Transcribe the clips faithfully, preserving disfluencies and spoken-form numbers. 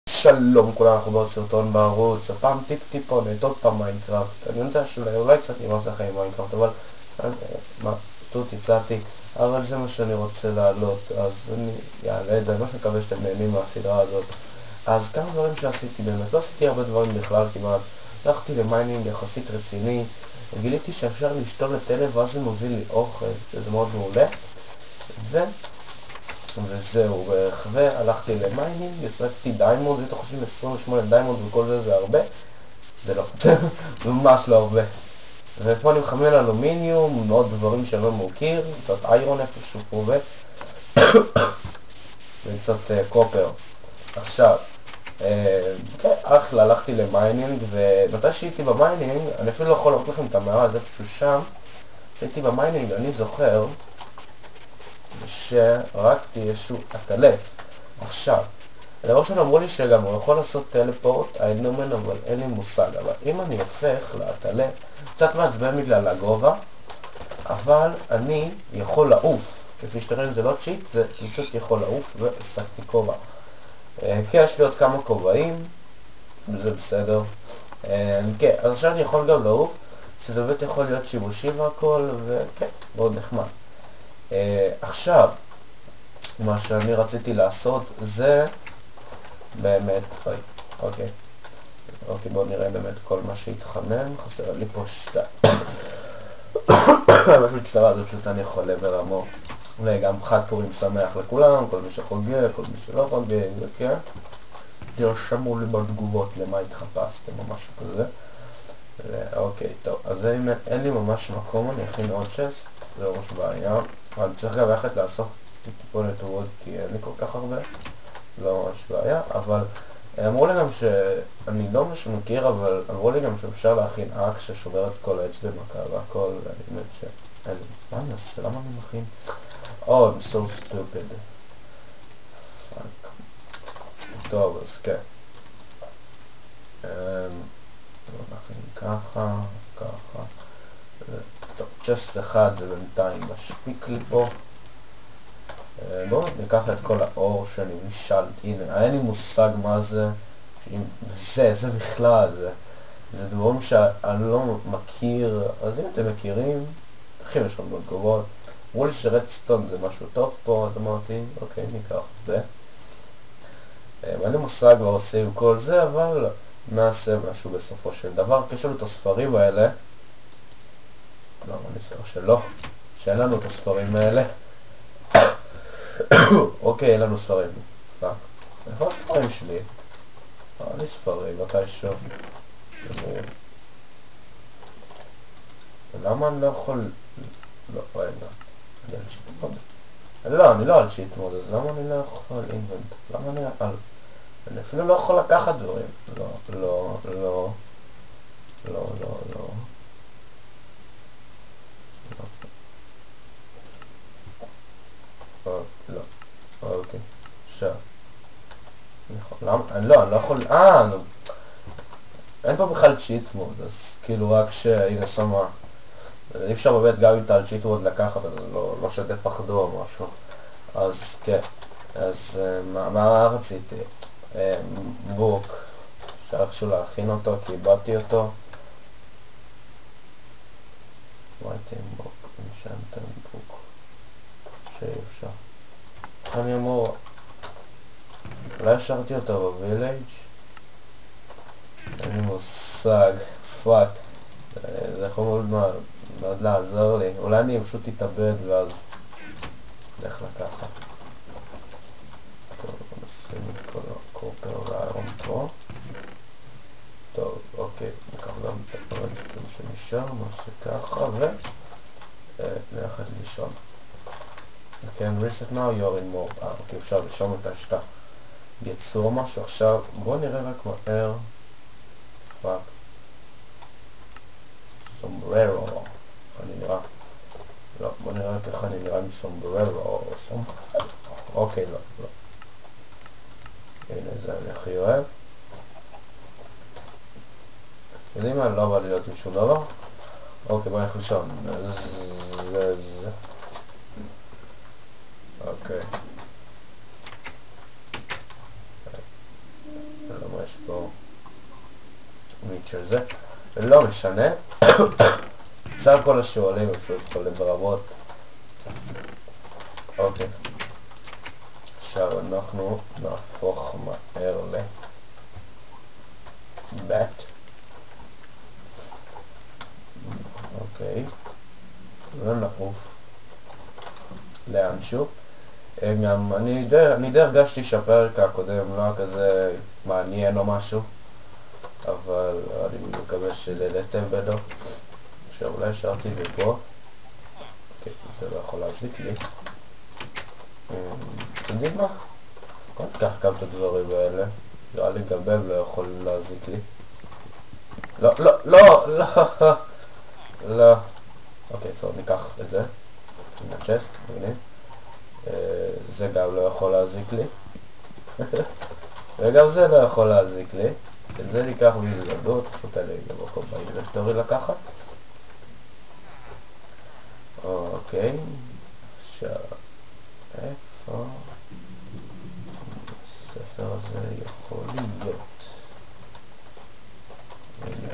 שלום כולם, אנחנו בעוד סרטון בערוץ, הפעם טיפ טיפונת, עוד פעם מיינקראפט. אני יודע שאולי קצת נמאס לכם עם מיינקראפט, אבל מה, תות יצאתי, אבל זה מה שאני רוצה להעלות, אז אני אעלה את זה. אני ממש מקווה שאתם נהנים מהסדרה הזאת. אז כמה דברים שעשיתי באמת, לא עשיתי הרבה דברים בכלל כמעט. הלכתי למיינינג יחסית רציני, גיליתי שאפשר לשתול את אלה ואז זה מוביל לי אוכל, שזה מאוד מעולה. ו... וזהו בערך, והלכתי למיינינג, הסרקתי דיימונד, ואתם חושבים עשרים ושמונה דיימונד וכל זה זה הרבה? זה לא, ממש לא הרבה. ופה אני מחמל אלומיניום, מאוד דברים שאני לא מכיר, קצת איירון איפשהו פה ו... וקצת uh, קופר. עכשיו, uh, כן, אחלה, הלכתי למיינינג, ומתי שהייתי במיינינג, אני אפילו לא יכול לראות לכם את המערה, זה איפשהו שם, כשהייתי במיינינג, אני זוכר, שרקתי איזשהו עטלף. עכשיו, הדבר שלנו אמרו לי שגם הוא יכול לעשות טלפורט, האנדרמן, אבל אין לי מושג. אבל אם אני הופך לעטלף, קצת מעצבן בגלל הגובה, אבל אני יכול לעוף. כפי שתראים זה לא צ'יט, זה פשוט יכול לעוף, והשגתי כובע. כן, יש לי עוד כמה כובעים, זה בסדר. כן, אז עכשיו אני יכול גם לעוף, שזה באמת יכול להיות שימושי והכל, וכן, מאוד נחמד. Uh, עכשיו, מה שאני רציתי לעשות זה באמת, אוי, אוקיי, אוקיי, בואו נראה באמת כל מה שהתחמם, חסר לי פה שתי, משהו הצטרה, זה פשוט אני חולה ברמות, וגם חג פורים שמח לכולם, כל מי שחוגג, כל מי שלא חוגג, וכן, תרשמו לי בתגובות למה התחפשתם או משהו כזה, ואוקיי, טוב, אז אם אין לי ממש מקום, אני אכין עוד צ'סט, זה לא ממש בעיה. אני צריך גם ללכת לאסוף טיפונת ווד כי אין לי כל כך הרבה, לא ממש בעיה, אבל אמרו לי גם שאני לא ממש מכיר, אבל אמרו לי גם שאפשר להכין אקס ששובר את כל האץ' במכה והכל, באמת שאין לי, מה אני עושה? למה אני מכין? Oh, I'm so stupid. פאק. טוב, אז כן. נכין ככה, ככה. טוב, צ'סט אחד זה בינתיים משפיק לי פה. בואו ניקח את כל האור שאני משלט, הנה, אין לי מושג מה זה, זה, זה בכלל, זה, זה דברים שאני לא מכיר, אז אם אתם מכירים, הכי יש לנו בתגובות, אמרו לי שרדסטון זה משהו טוב פה, אז אמרתי, אוקיי, ניקח את זה. אין לי מושג מה עושה עם כל זה, אבל נעשה משהו בסופו של דבר, כי יש לנו את הספרים האלה, לא, אני חושב שלא, שאין לנו את הספרים האלה. אוקיי, אין לנו ספרים. פאק. איפה הספרים שלי? אין לי ספרים, מתישהו. למה אני לא יכול... לא, רגע. אני על צ'יט מוד. לא, אני לא על צ'יט מוד, אז למה אני לא יכול אינבנט? למה אני על... אני אפילו לא יכול לקחת דברים. לא, לא, לא. לא, לא, לא. לא. אוקיי, עכשיו. למה? לא, אני לא יכול... אה, נו. אין פה בכלל צ'יט מוד, אז כאילו רק שהנה שמה... אי אפשר באמת גם אם אתה על צ'יט מוד לקחת, אז לא שתפחדו או משהו. אז כן. אז מה רציתי? בוק. אפשר איכשהו להכין אותו כי איבדתי אותו. מה הייתי עם בוק? אינשנטר בוק. שאפשר. איך אני אמור... אולי השארתי אותו בווילאג'? אין לי מושג, פאק. זה יכול מאוד מאוד לעזור לי. אולי אני פשוט אתאבד ואז הולך לקחת. טוב, נשים את כל הקופר והאיירון פה. טוב, אוקיי, ניקח גם את הרדסטון שנשאר, נעשה ככה ונלכת לישון. כן, reset now, you're in more. אה, אוקיי, אפשר לישון את השתה. יצור משהו. עכשיו בואו נראה רק מהר. פאק. סומבררו. איך אני נראה? לא, בואו נראה רק איך אני נראה עם סומבררו. אוקיי, לא, לא. הנה, זה אני הכי אוהב. יודעים מה? לא בא לי להיות עם שום דבר. אוקיי, בואו נלך לישון. זה זה. אוקיי. יש פה מיט של זה, ולא משנה. סך הכל השואלים פשוט חולים ברמות. אוקיי, עכשיו אנחנו נהפוך מהר ל בט. אוקיי, ונעוף לאנשהו. גם אני די, אני די הרגשתי שהפרק הקודם לא היה כזה מעניין או משהו, אבל אני מקווה שללתם בנו. שאולי השארתי את זה פה. אוקיי, זה לא יכול להזיק לי. אתם יודעים מה? בוא ניקח גם את הדברים האלה. נראה לי גם הם לא יכול להזיק לי. לא, לא, לא, לא, לא. אוקיי, טוב, ניקח את זה. עם הצ'סט, מבינים? זה גם לא יכול להזיק לי. וגם זה לא יכול להזיק לי. את זה ניקח בהזדמנות, פשוט עלי במקום באינבנטורי לקחת. אוקיי, עכשיו, איפה הספר הזה יכול להיות? הנה.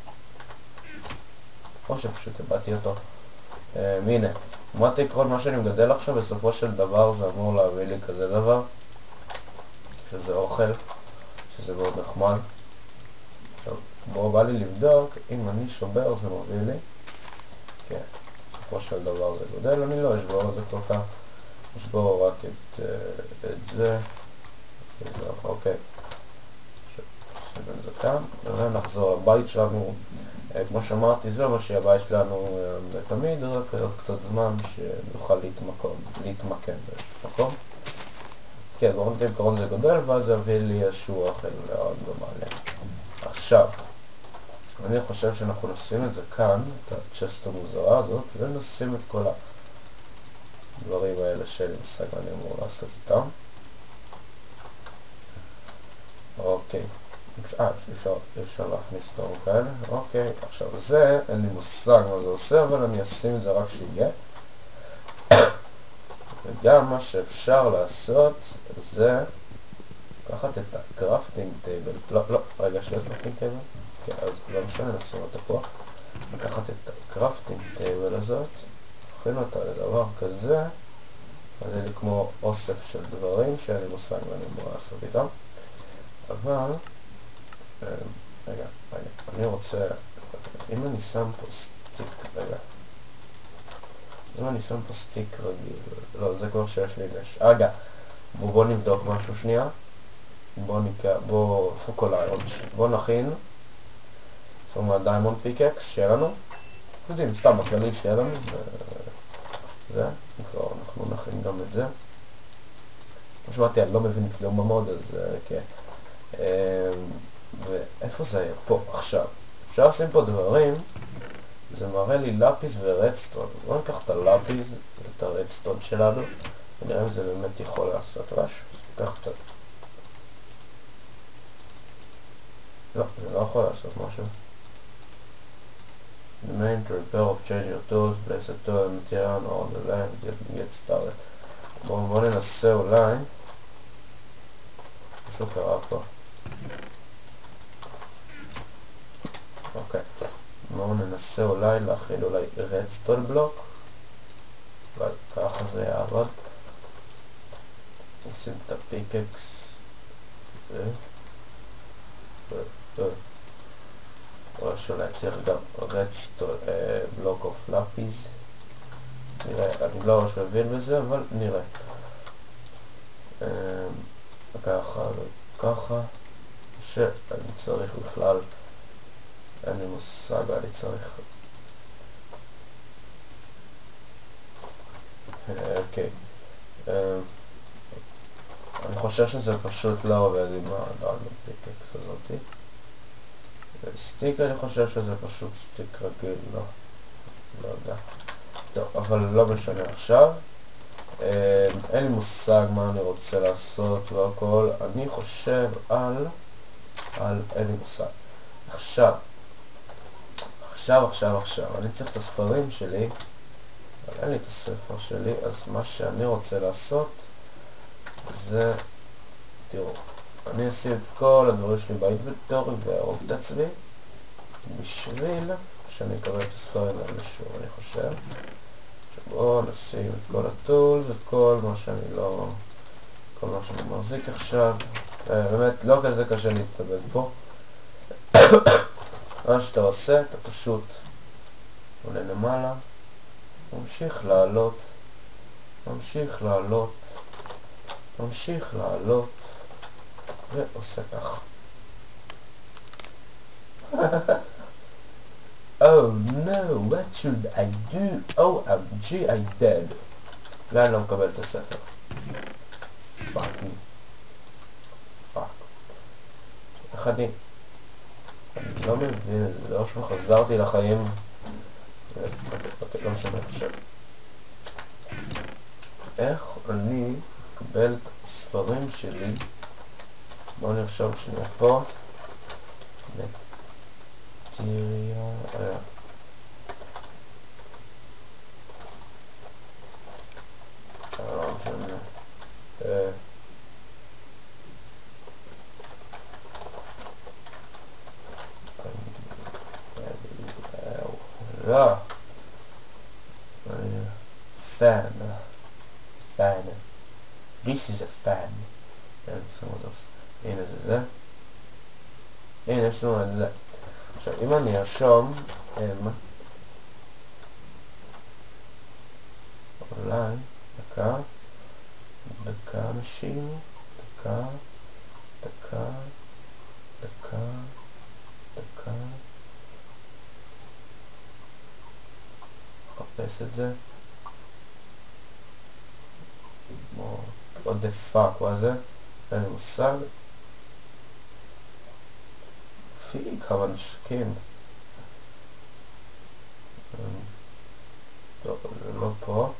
או שפשוט הבאתי אותו. הנה, מה תקרון מה שאני מגדל עכשיו, בסופו של דבר זה אמור להביא לי כזה דבר, שזה אוכל, שזה מאוד נחמד. עכשיו, בואו בא לי לבדוק, אם אני שובר זה מביא לי. כן, בסופו של דבר זה גודל, אני לא אשבור את זה כל כך. אשבור רק את, את זה. וזהו, אוקיי. נשים את זה כאן, ונחזור לבית שלנו. כמו שאמרתי, זה מה שהבית שלנו תמיד, רק עוד קצת זמן שנוכל להתמקם באיזשהו מקום. כן, בואו נתאים קרון זה גודל, ואז זה יביא לי איזשהו אוכל מאוד במעלה. עכשיו, אני חושב שאנחנו נשים את זה כאן, את הצ'סט המוזרה הזאת, ונשים את כל הדברים האלה של מושג אני אמור לעשות איתם. אוקיי. אה, אפשר, אפשר להכניס אותם כאלה. אוקיי, עכשיו זה, אין לי מושג מה זה עושה, אבל אני אשים את זה רק שיהיה. וגם מה שאפשר לעשות זה לקחת את הקראפטינג טייבל. לא, לא, רגע, יש לי את הקראפטינג טייבל? כן, אז לא משנה, נשים אותה פה. לקחת את הקראפטינג טייבל הזאת, נכין אותה לדבר כזה, זה לי כמו אוסף של דברים שאין לי מושג ואני אמור לעשות איתם. אבל רגע, רגע, אני רוצה, אם אני שם פה סטיק, רגע, אם אני שם פה סטיק רגיל, לא, זה כבר שיש לי נש, רגע, בוא, בוא נבדוק משהו שנייה, בוא נקרא, בוא, פוקול איירון, בוא נכין, זאת אומרת דיימונד פיקקס, שיהיה לנו, יודעים, סתם בכללי שיהיה לנו, זה, כבר אנחנו נכין גם את זה, כמו שמעתי, אני לא מבין כלום במוד, אז כן, ואיפה זה היה? פה, עכשיו. אפשר לשים פה דברים, זה מראה לי לפיס ורדסטון. בואו ניקח את הלפיס, את הרדסטון שלנו, ונראה אם זה באמת יכול לעשות משהו. אז ניקח את ה... לא, זה לא יכול לעשות משהו. The main to repair of change your tools, place a tool in material or on the line, get, get started. בואו בוא ננסה אולי. משהו קרה פה. אוקיי, בואו ננסה אולי להכיל אולי רדסטון בלוק, אולי ככה זה יעבוד. נשים את הפיקקס או שאולי צריך גם רדסטון בלוק אוף לפיס. נראה, אני לא ממש מבין בזה, אבל נראה. ככה וככה, שאני צריך בכלל, אין לי מושג, אני צריך. אוקיי, אני חושב שזה פשוט לא עובד עם הדיימונד פיקקס הזאתי. סטיק אני חושב שזה פשוט סטיק רגיל, לא, לא יודע. טוב, אבל לא משנה עכשיו. אין לי מושג מה אני רוצה לעשות והכל. אני חושב על, על, אין לי מושג. עכשיו, עכשיו, עכשיו, עכשיו, אני צריך את הספרים שלי, אבל אין לי את הספר שלי, אז מה שאני רוצה לעשות זה, תראו, אני אשים את כל הדברים שלי באינבנטורי וארוג את עצמי בשביל שאני אקבל את הספרים האלה שוב, אני חושב. בואו נשים את כל הטולס, את כל מה שאני לא... כל מה שאני מחזיק עכשיו. באמת לא כזה קשה להתאבד פה. מה שאתה עושה, אתה פשוט עולה למעלה, ממשיך לעלות, ממשיך לעלות, ממשיך לעלות, ועושה ככה. Oh no, what should I do? O M G, I dead. ואני לא מקבל את הספר. פאק מי. פאק. איך אני? אני לא מבין את זה, לא שום חזרתי לחיים. אוקיי, לא משנה עכשיו. איך אני מקבל את הספרים שלי? בואו נרשום שנייה פה. נטיריה... לא משנה. לא. fan. fan. This is a fan. הנה זה זה. הנה יש לנו את זה. עכשיו אם אני ארשום M אולי דקה דקה אנשים דקה דקה דקה דקה חפש את זה. what the fuck was it? אין לי מושג. לפי כמה נשקים. טוב, זה לא פה.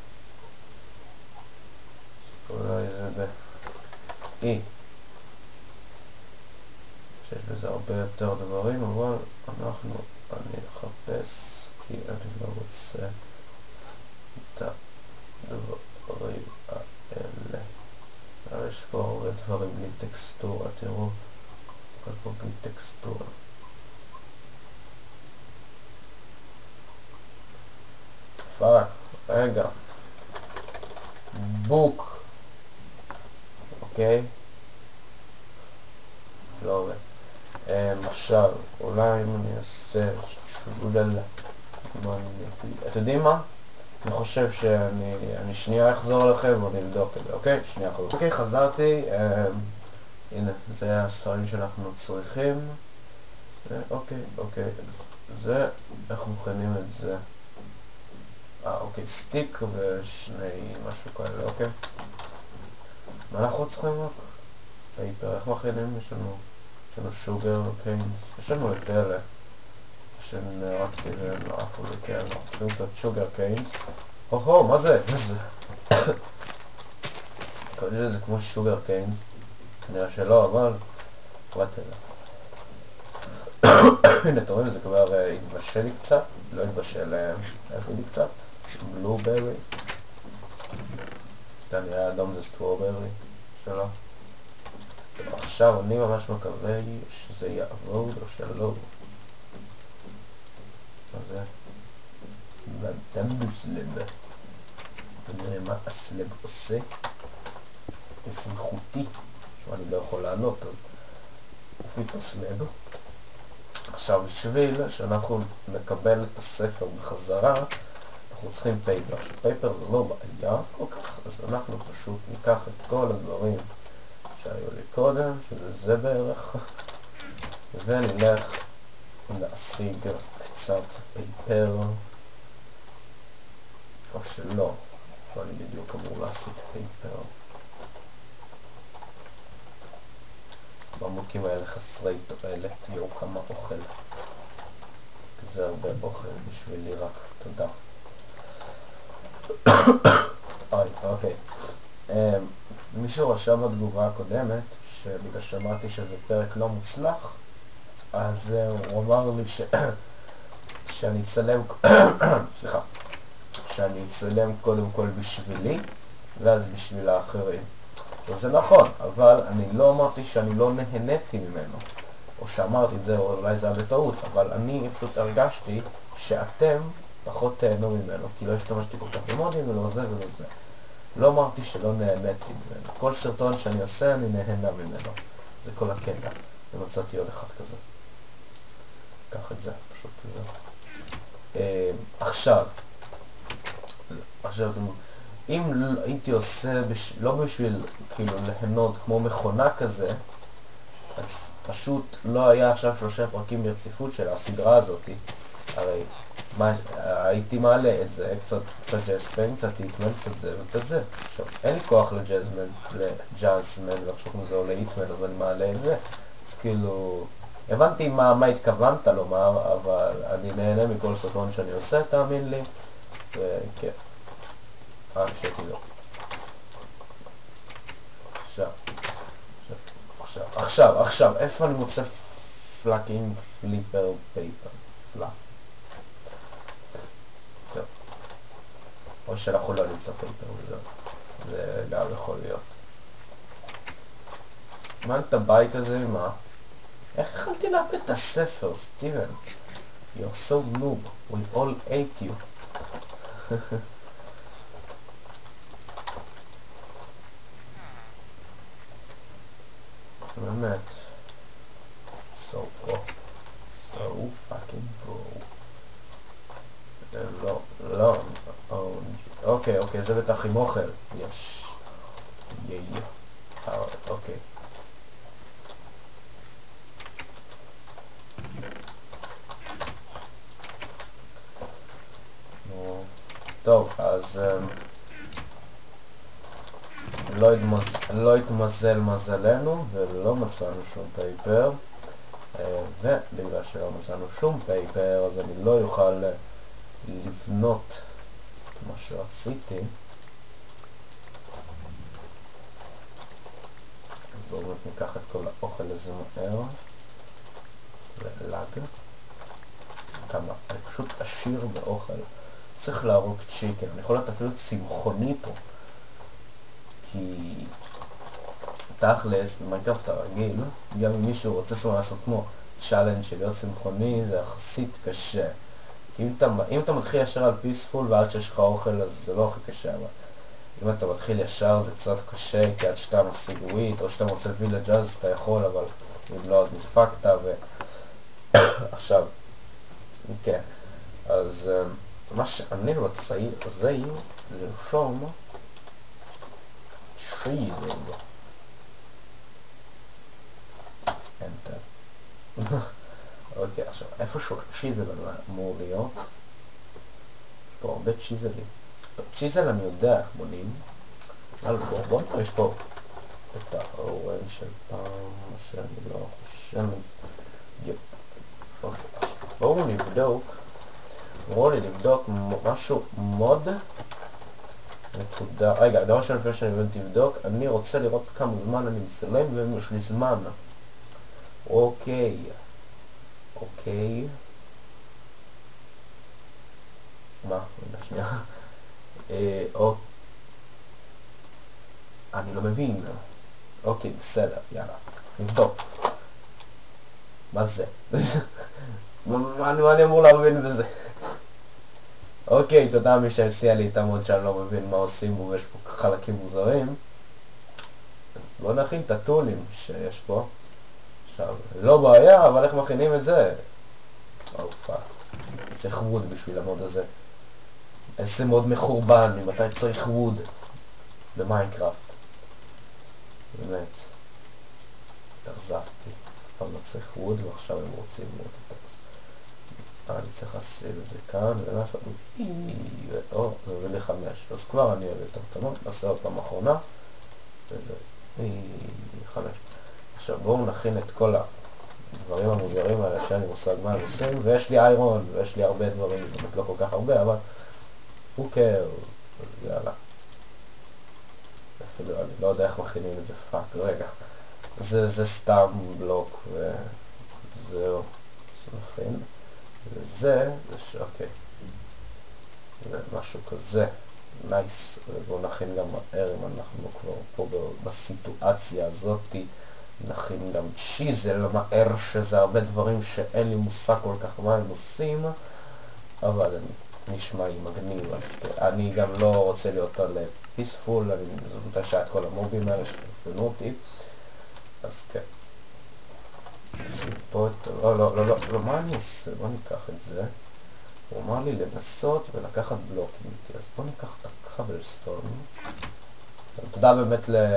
אולי זה ב-E. שיש בזה הרבה יותר דברים, אבל אנחנו, אני אחפש כי אני לא רוצה את הדברים האלה. יש פה הרבה דברים בלי טקסטורה, תראו. הכל פה בלי טקסטורה. פאק, רגע. בוק. אוקיי? לא עובד. עכשיו, אולי אם אני אעשה שוללה. אתם יודעים מה? אני חושב שאני אני שנייה אחזור לכם ואני אבדוק את זה, אוקיי? שנייה אחזור. אוקיי, חזרתי. הנה, זה הספרים שאנחנו צריכים. אוקיי, אוקיי. זה, איך מוכנים את זה? אה, אוקיי, סטיק ושני משהו כאלה, אוקיי. מה אנחנו צריכים רק? פייפר, איך מכינים? יש לנו, יש לנו שוגר קיינס, יש לנו את אלה שנרקתי והם עפו לי, כן, אנחנו צריכים קצת שוגר קיינס. הו-הו, מה זה? מה זה? כנראה שזה כמו שוגר קיינס, כנראה שלא, אבל whatever. הנה, אתם רואים, זה כבר התבשל לי קצת, לא התבשל, הביא לי קצת, בלוברי. אתה נראה אדום זה סטרוברי שלא. עכשיו אני ממש מקווה שזה יעבוד או שלא. מה זה? בדם בסלב. ונראה מה הסלב עושה. סליחותי. שאני לא יכול לענות, אז אופי את הסלב. עכשיו בשביל שאנחנו נקבל את הספר בחזרה, אנחנו צריכים פייפר. עכשיו פייפר זה לא בעיה כל כך, אז אנחנו פשוט ניקח את כל הדברים שהיו לי קודם, שזה זה בערך, ונלך להשיג קצת פייפר, או שלא, איפה אני בדיוק אמור להשיג פייפר. במוקים האלה חסרי תועלת, תראו כמה אוכל. זה הרבה אוכל בשבילי רק, תודה. אוי, אוקיי. מישהו רשם בתגובה הקודמת, שבגלל שאמרתי שזה פרק לא מוצלח, אז הוא אמר לי ש... שאני אצלם... סליחה. שאני אצלם קודם כל בשבילי, ואז בשביל האחרים. זה נכון, אבל אני לא אמרתי שאני לא נהניתי ממנו. או שאמרתי את זה, או אולי זה היה בטעות, אבל אני פשוט הרגשתי שאתם פחות תהנו ממנו, כי לא השתמשתי כל כך במודים ולא זה ולא זה. לא אמרתי שלא נהניתי ממנו. כל סרטון שאני עושה אני נהנה ממנו. זה כל הקטע. ומצאתי עוד אחד כזה. קח את זה, פשוט כזה. אה, עכשיו, עכשיו, אם הייתי עושה, בש... לא בשביל כאילו ליהנות כמו מכונה כזה, אז פשוט לא היה עכשיו שלושה פרקים ברציפות של הסדרה הזאת. הרי מה, הייתי מעלה את זה, קצת, קצת ג'אזמן, קצת היטמן, קצת זה וקצת זה. עכשיו, אין לי כוח לג'אזמן, לג'אזמן, ועכשיו כמו זה או להיטמן, אז אני מעלה את זה. אז כאילו, הבנתי מה, מה התכוונת לומר, אבל אני נהנה מכל סרטון שאני עושה, תאמין לי. וכן. אה, שתדעו. עכשיו. עכשיו, עכשיו, עכשיו, איפה אני מוצא פלאקינג פליפר פייפר? פלאפ. טוב. או שאנחנו לא נמצא פייפר וזהו. זה גם יכול להיות. מה את הבית הזה, מה? איך יכלתי לאבד את הספר, סטיבן? You're so noob. We all hate you. באמת. So pro. So fucking pro. לא, לא. אוקיי, אוקיי, זה בטח עם אוכל. יש. יאי. אוקיי. טוב, אז לא, התמז... לא התמזל מזלנו ולא מצאנו שום פייפר, ובגלל שלא מצאנו שום פייפר אז אני לא יוכל לבנות את מה שרציתי. אז בואו ניקח את כל האוכל הזה מהר ולאג כמה, אני פשוט עשיר באוכל. צריך להרוג צ'יקן, אני יכול להיות אפילו צמחוני פה, כי תכלס במיינקראפט הרגיל, גם אם מישהו רוצה סתם לעשות כמו צ'אלנג' של להיות צמחוני, זה יחסית קשה. כי אם אתה, אם אתה מתחיל ישר על פיספול ועד שיש לך אוכל אז זה לא הכי קשה, אבל אם אתה מתחיל ישר זה קצת קשה, כי עד שאתה משיג וויט או שאתה מוצא וילג' אז אתה יכול, אבל אם לא אז נדפקת. ו... עכשיו, כן, אז מה שאני רוצה זה לרשום צ'יזל. אנטר. אוקיי, עכשיו איפשהו צ'יזל הזה אמור להיות. יש פה הרבה צ'יזלים. טוב, צ'יזל אני יודע איך בונים. אבל בואו, בואו נראה, יש פה את האורן של פעם, מה שאני לא חושב. אוקיי, עכשיו בואו נבדוק. אמרו לי לבדוק משהו מוד נקודה. רגע, דבר שאני לפני שאני באמת תבדוק, אני רוצה לראות כמה זמן אני מצלם ואם יש לי זמן. אוקיי. אוקיי. מה? רגע, שנייה. אה, או... אני לא מבין. אוקיי, בסדר, יאללה. נבדוק. מה זה? מה אני אמור להבין בזה? אוקיי, תודה מי שהציע לי את המוד שאני לא מבין מה עושים בו ויש פה חלקים מוזרים. אז בואו נכין את הטולים שיש פה. עכשיו, לא בעיה, אבל איך מכינים את זה? או פאק. צריך ווד בשביל המוד הזה. איזה מוד מחורבן, ממתי צריך ווד במיינקראפט. באמת. תחזבתי. אף פעם לא צריך ווד ועכשיו הם רוצים ווד. אני צריך לשים את זה כאן ולעשות או, זה מביא לי חמש, אז כבר אני אוהב יותר תמות, נעשה עוד פעם אחרונה וזה חמש. עכשיו בואו נכין את כל הדברים המוזרים האלה שאני מושג מה הם עושים, ויש לי איירון ויש לי הרבה דברים, באמת לא כל כך הרבה, אבל הוא קר, אז יאללה. אפילו אני לא יודע איך מכינים את זה, פאק, רגע, זה, זה סתם בלוק וזהו, נכין וזה, זה ש... אוקיי. זה משהו כזה. נייס, בואו נכין גם מהר אם אנחנו כבר פה בסיטואציה הזאתי. נכין גם צ'יזל מהר, שזה הרבה דברים שאין לי מושג כל כך מה הם עושים, אבל נשמע לי מגניב. אז אני גם לא רוצה להיות על פיספול, אני זאת מתשע את כל המובים האלה שפנו אותי, אז כן. פה את... לא, לא, לא, לא, לא, מה אני אעשה? בוא ניקח את זה. הוא אמר לי לנסות ולקחת בלוקים איתי, אז בוא ניקח את הקאבלסטון. תודה באמת ל...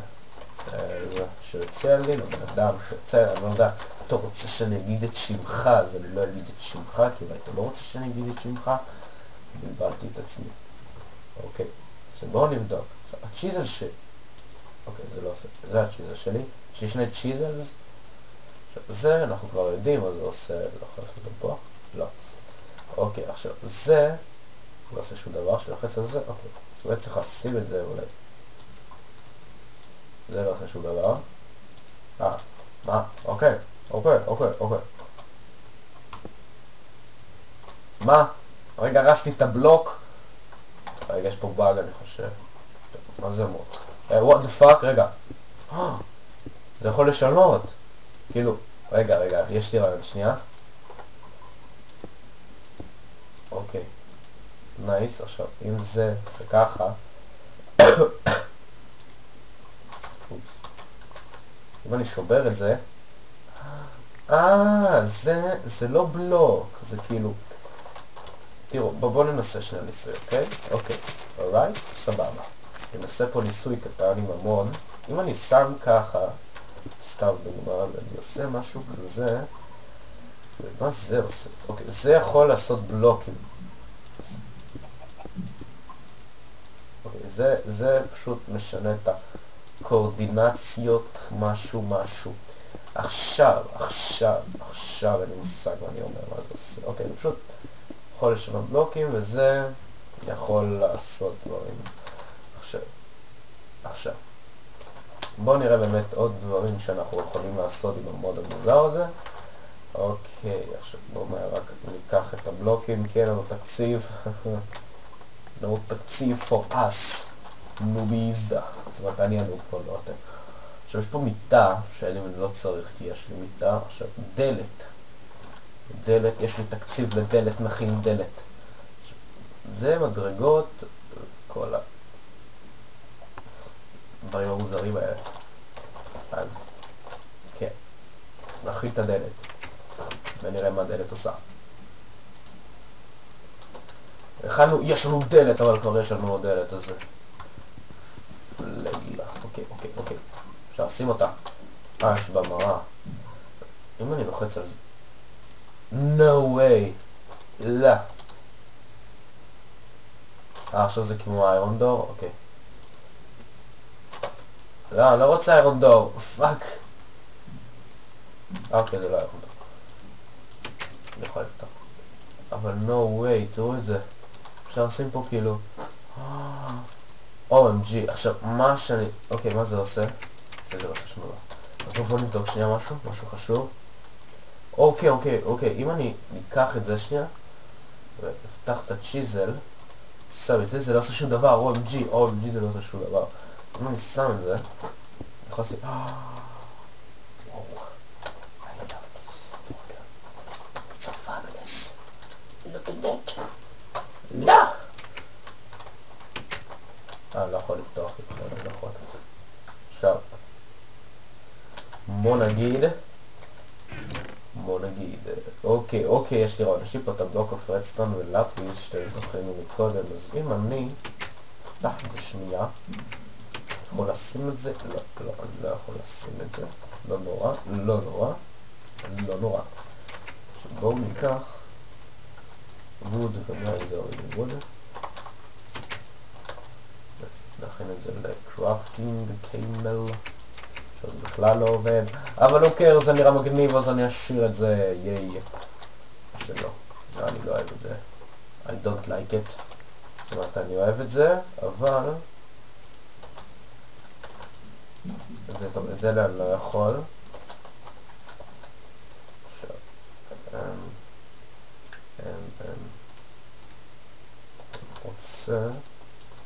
שיוצא לי, לבן אדם שיוצא, אני לא יודע, אתה רוצה שאני אגיד את שמך, אז אני לא אגיד את שמך, כי אולי אתה לא רוצה שאני אגיד את שמך, בלבלתי את עצמי. אוקיי, עכשיו בואו נבדוק. עכשיו, הצ'יזל ש... אוקיי, זה לא עושה, זה הצ'יזל שלי, יש לי שני צ'יזלס. עכשיו, זה אנחנו כבר יודעים, אז זה עושה, לא יכול לעשות את זה פה? לא. אוקיי, עכשיו, זה לא עושה שום דבר, שלוחץ על זה, אוקיי, אז באמת צריך לשים את זה אולי. זה לא עושה שום דבר. אה, מה? אוקיי, אוקיי, אוקיי, אוקיי. מה? רגע, הרסתי את הבלוק. רגע, יש פה באג, אני חושב. מה זה מו? אה, what the fuck? רגע. זה יכול לשנות. כאילו, רגע, רגע, יש לי רעיון, שנייה. אוקיי. נייס, עכשיו, אם זה, זה ככה. אם אני שובר את זה, אה, זה, זה לא בלוק, זה כאילו, תראו, בואו ננסה שני ניסוי, אוקיי? אוקיי, אורייט, סבבה. ננסה פה ניסוי קטן עם המון. אם אני שם ככה, סתם דוגמה, ואני עושה משהו כזה, ומה זה עושה? אוקיי, זה יכול לעשות בלוקים. אוקיי, זה, זה פשוט משנה את הקואורדינציות, משהו, משהו. עכשיו, עכשיו, עכשיו אני מושג מה אני אומר, מה זה עושה. אוקיי, אני פשוט יכול לשנות בלוקים, וזה יכול לעשות דברים. עכשיו, עכשיו. בואו נראה באמת עוד דברים שאנחנו יכולים לעשות עם המוד המוזר הזה. אוקיי, עכשיו בואו מהר רק ניקח את הבלוקים, כי אין לנו תקציב. no תקציב for us. נוביז. זאת אומרת, אני הנוב פה, לא אתם. עכשיו יש פה מיטה, שאני לא צריך כי יש לי מיטה. עכשיו, דלת. דלת, יש לי תקציב לדלת, נכין דלת. עכשיו, זה מדרגות, כל הדברים המוזרים האלה. אז, כן. נכין את הדלת. ונראה מה הדלת עושה. הכנו, יש לנו דלת, אבל כבר יש לנו עוד דלת, אז... לילה. אוקיי, אוקיי, אוקיי. אפשר לשים אותה. אה, יש במראה. אם אני לוחץ על זה... no way. לא. אה, עכשיו זה כמו איירון דור? אוקיי. לא, אני לא רוצה איירון דור. פאק. אוקיי, זה לא איירון דור. אני יכול לפתוח. אבל no way, תראו את זה. אפשר לשים פה כאילו... או אם ג'י, עכשיו, מה שאני... אוקיי, מה זה עושה? זה לא עושה שום דבר. אז בואו נבדוק שנייה משהו, משהו חשוב. אוקיי, אוקיי, אוקיי, אם אני אקח את זה שנייה, ואפתח את הצ'יזל, שם את זה, זה לא עושה שום דבר, או אם ג'י, או אם ג'י זה לא עושה שום דבר. אם אני שם את זה, אני יכול לעשות... וואו, I love this. It's so fabulous. Look at that. לא! אה, לא יכול לפתוח איתך, לא יכול. עכשיו, בוא נגיד, בוא נגיד, אוקיי, אוקיי, יש לי רעיון, יש לי פה את הבלוק אוף רדסטון ולאפיס שאתם זוכרים מקודם, אז אם אני אפתח את זה שנייה, יכול לשים את זה? לא, לא, אני לא יכול לשים את זה, לא נורא, לא נורא, לא נורא. עכשיו בואו ניקח ווד, ונראה זה הוריד ווד. נכין את זה לקראפטינג, קיימל, שזה בכלל לא עובד, אבל אוקיי, זה נראה מגניב, אז אני אשאיר את זה, ייי. שלא, לא, אני לא אוהב את זה. I don't like it. זאת אומרת, אני אוהב את זה, אבל... את זה, טוב, את זה אני לא יכול. עכשיו, אמ... אמ... אמ... רוצה...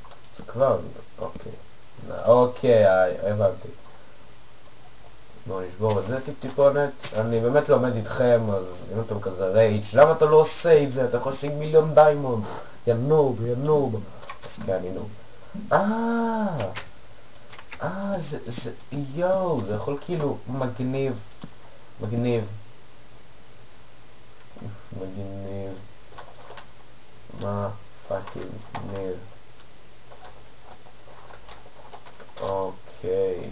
כבר, אוקיי. אוקיי, הבנתי. בואו נשבור את זה טיפ טיפונת. אני באמת לומד איתכם, אז אם אתם כזה רייג' למה אתה לא עושה את זה? אתה יכול להשיג מיליון דיימונדס. יא נוב, יא נוב. אז כן, אני נוב. אה, אה, זה, זה, יואו, זה יכול כאילו מגניב. מגניב. מגניב. מה פאקינג ניב. אוקיי.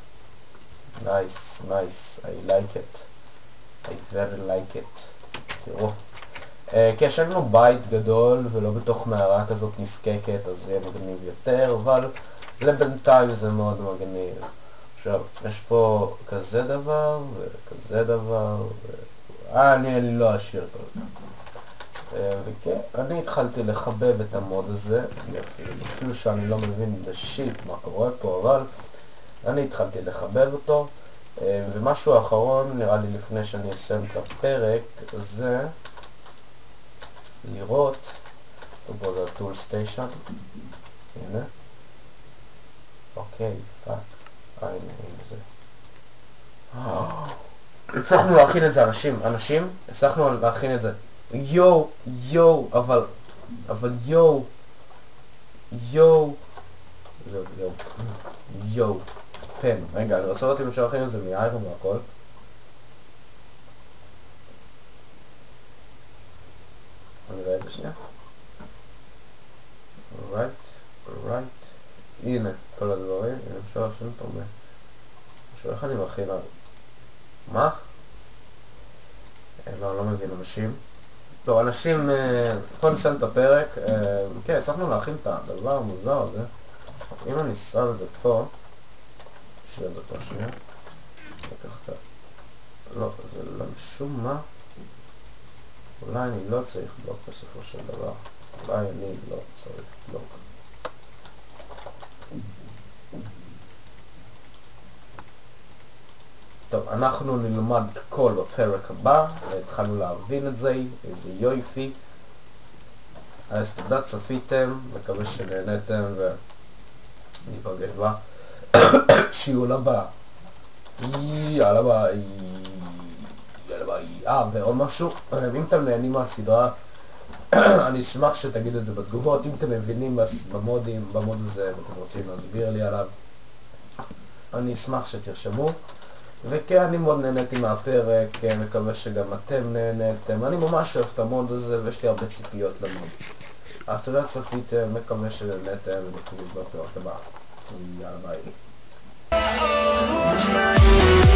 Nice, nice, I like it. I very like it. תראו. Uh, כי יש לנו בית גדול ולא בתוך מערה כזאת נזקקת, אז זה יהיה מגניב יותר, אבל לבינתיים זה מאוד מגניב. עכשיו, יש פה כזה דבר וכזה דבר, ו... אה, אני, אני לא אשאיר כל כך. Uh, וכן, אני התחלתי לחבב את המוד הזה, אפילו, אפילו שאני לא מבין בשיט מה קורה פה, אבל אני התחלתי לחבב אותו. ומשהו האחרון, נראה לי לפני שאני אסיים את הפרק, זה לראות, פה זה הטול סטיישן, הנה, אוקיי, פאק, אה, הנה, הנה זה. הצלחנו להכין את זה, אנשים, אנשים, הצלחנו להכין את זה. יו, יו, אבל, אבל יו, יו, יו, יו, יו. פן, רגע, אני רוצה לראות אם אפשר להכין את זה מאיירון והכל. אני רואה את זה שנייה. right, right. הנה, כל הדברים. הנה, אפשר להכין אותו מה. עכשיו, איך אני מכין על... מה? לא, לא מבין, אנשים. טוב, אנשים... בואו נסיים את הפרק. כן, הצלחנו להכין את הדבר המוזר הזה. אם אני שם את זה פה... שיהיה את זה פה שנייה. לקח את ה... לא, זה לא משום מה. אולי אני לא צריך בלוק בסופו של דבר. אולי אני לא צריך בלוק. טוב, אנחנו נלמד כל בפרק הבא. התחלנו להבין את זה, איזה יופי. אז תודה צפיתם, מקווה שנהנתם וניפגש בה. שיעור הבא. יאללה ביי. יאללה ביי. אה, ועוד משהו, אם אתם נהנים מהסדרה, אני אשמח שתגידו את זה בתגובות. אם אתם מבינים במודים, במוד הזה, ואתם רוצים להסביר לי עליו, אני אשמח שתרשמו. וכן, אני מאוד נהניתי מהפרק, מקווה שגם אתם נהניתם. אני ממש אוהב את המוד הזה, ויש לי הרבה ציפיות למוד. אז תודה צפיתם, מקווה שנהניתם, ונתראה בפרק הבא. יאללה ביי.